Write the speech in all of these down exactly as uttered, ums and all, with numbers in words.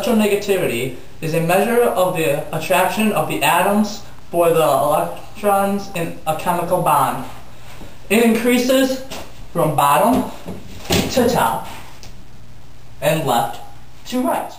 electronegativity is a measure of the attraction of the atoms for the electrons in a chemical bond. It increases from bottom to top and left to right.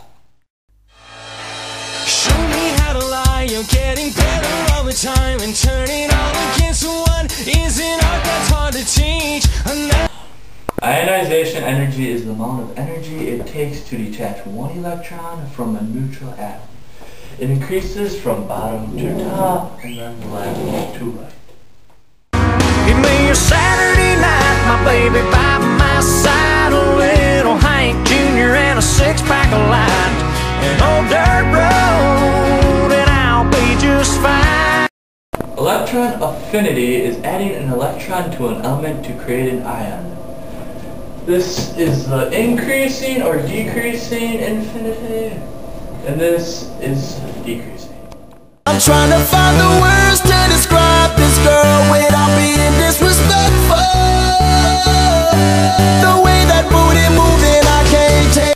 Show me how to lie, you're getting better all the time, and turning all against one is an art that's hard to teach. Ionization energy is the amount of energy it takes to detach one electron from a neutral atom. It increases from bottom to top and then left to right. Give me a Saturday night, my baby by my side, a little Hank Junior and a six-pack of light, an old dirt road, and I'll be just fine. Electron affinity is adding an electron to an element to create an ion. This is the increasing or decreasing infinity, and this is decreasing. I'm trying to find the words to describe this girl without being disrespectful. The way that booty moving, I can't take.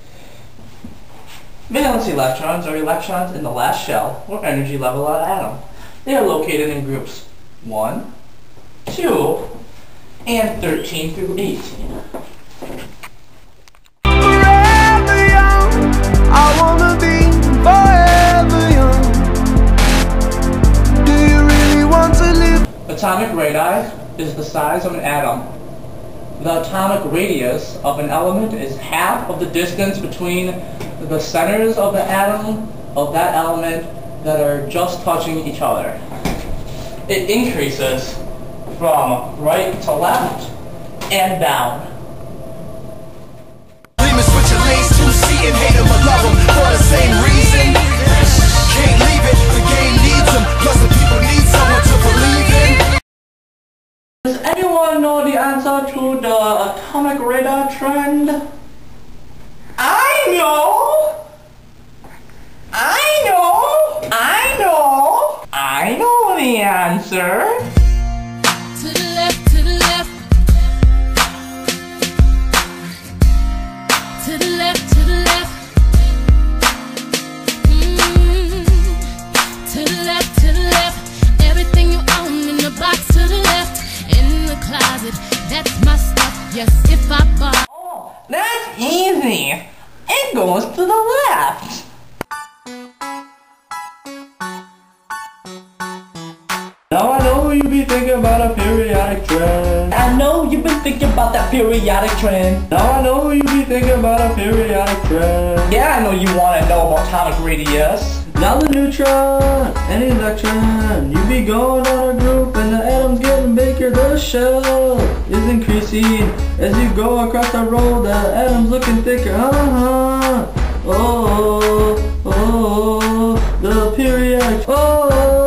Valence electrons are electrons in the last shell or energy level of an atom. They are located in groups one, two, and thirteen through eighteen. Forever young, I wanna be forever young. Do you really want to live? Atomic radii is the size of an atom. The atomic radius of an element is half of the distance between the centers of the atom of that element that are just touching each other. It increases from right to left and down. Demons switch your lanes to see and hate them or love them for the same reason. Can't leave it, the game needs them, plus the people need someone to believe in. Does anyone know the answer to the atomic radar trend? I know! I know! I know! I know the answer! To the left, to the left. To the left, to the left. Mm-hmm. To the left, to the left. Everything you own in the box to the left. In the closet, that's my stuff. Yes, if I buy. Oh, that's easy! It goes to the left! Now I know you be thinking about a periodic trend. I know you've been thinking about that periodic trend. Now I know you be thinking about a periodic trend. Yeah, I know you want to know about atomic radius. Now the neutron and electron, you be going on a group and the atom's getting bigger. The shell is increasing as you go across the road. The atom's looking thicker. Uh-huh. Oh, oh, the periodic. Oh.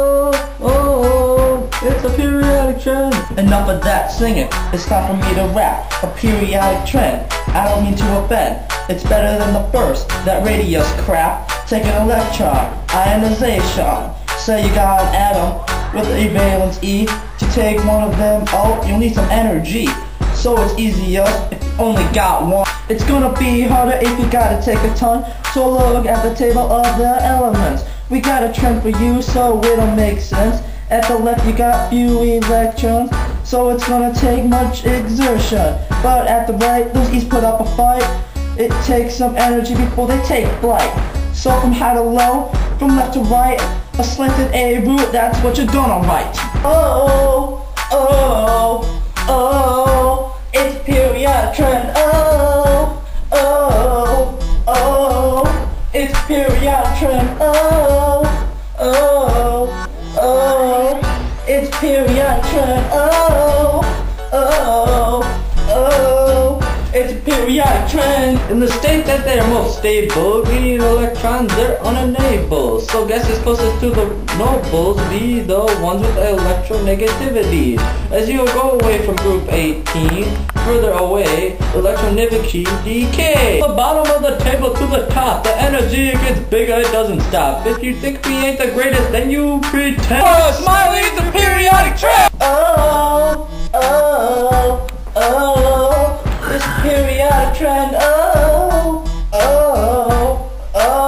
It's a periodic trend. Enough of that singing. It's time for me to rap. A periodic trend. I don't mean to offend. It's better than the first. That radius crap. Take an electron. Ionization. Say you got an atom with a valence E. To take one of them out, you'll need some energy. So it's easier if you only got one. It's gonna be harder if you gotta take a ton. So look at the table of the elements. We got a trend for you, so it'll make sense. At the left you got few electrons, so it's gonna take much exertion. But at the right, those E's put up a fight. It takes some energy before they take flight. So from high to low, from left to right, a slanted A route, that's what you're gonna write. Oh, oh, oh, it's a periodic trend. Oh, oh, oh, it's a periodic trend. Oh, oh, oh, it's a periodic trend. Oh, oh, oh, it's a periodic trend. In the state that they are most stable, green electrons, they're unenable. So gases closest to the nobles be the ones with electronegativity. As you go away from group eighteen, further away, electronegativity decay. The bottom of the table to the top, the energy gets bigger, it doesn't stop. If you think we ain't the greatest, then you pretend. Oh, Smiley, the periodic trend! Oh, oh, oh, this periodic trend. Oh, oh, oh.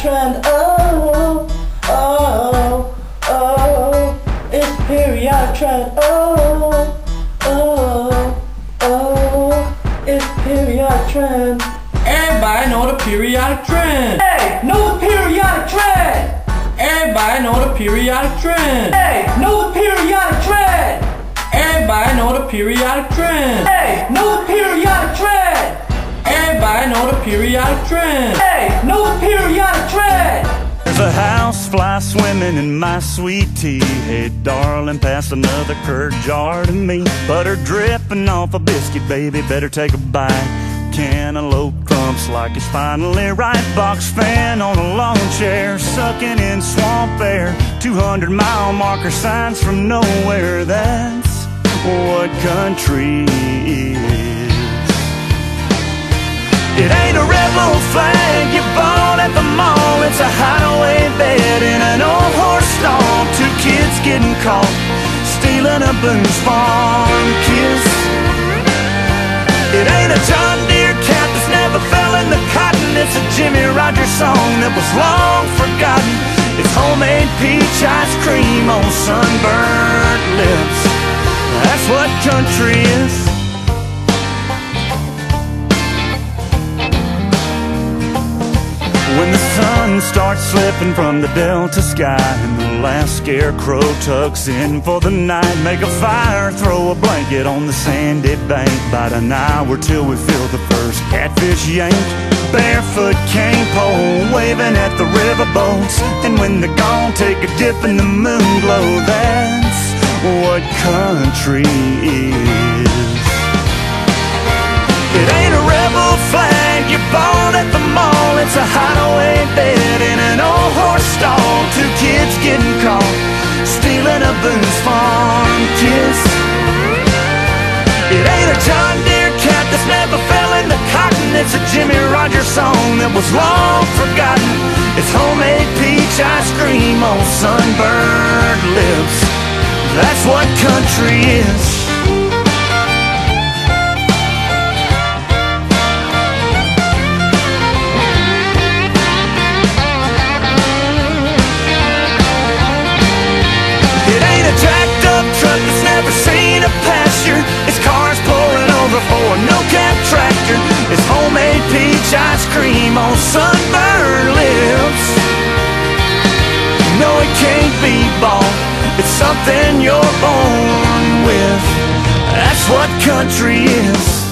trend. Oh, oh, oh, it's a periodic trend. Oh, oh, oh, it's a periodic trend. Everybody know the periodic trend. Hey, know the periodic trend. Everybody know the periodic trend. Hey, know the periodic trend. Everybody know the periodic trend. Hey, know the periodic trend. Everybody know the periodic trend. Hey, know the periodic trend. There's a housefly swimming in my sweet tea. Hey, darling, pass another curd jar to me. Butter dripping off a biscuit, baby, better take a bite. Cantaloupe crumps like it's finally right. Box fan on a lawn chair, sucking in swamp air. two hundred mile marker signs from nowhere. That's what country is. It ain't a rebel flag you bought at the mall. It's a hideaway bed in an old horse stall. Two kids getting caught stealing a Boone's Farm kiss. It ain't a John Deere cat that's never fell in the cotton. It's a Jimmy Rogers song that was long forgotten. It's homemade peach ice cream on sunburned lips. That's what country is. When the sun starts slipping from the delta sky and the last scarecrow tucks in for the night, make a fire, throw a blanket on the sandy bank. About an hour till we feel the first catfish yank. Barefoot cane pole waving at the riverboats, and when they're gone, take a dip in the moon glow. That's what country is. It ain't a rebel flag you bought at the mall. It's a hideaway bed in an old horse stall. Two kids getting caught stealing a Boone's Farm kiss. It ain't a John Deere cat that's never fell in the cotton. It's a Jimmy Rogers song that was long forgotten. It's homemade peach ice cream on sunburned lips. That's what country is. Jacked up truck that's never seen a pasture. It's cars pouring over for a no-cab tractor. It's homemade peach ice cream on sunburned lips. No, it can't be bought. It's something you're born with. That's what country is.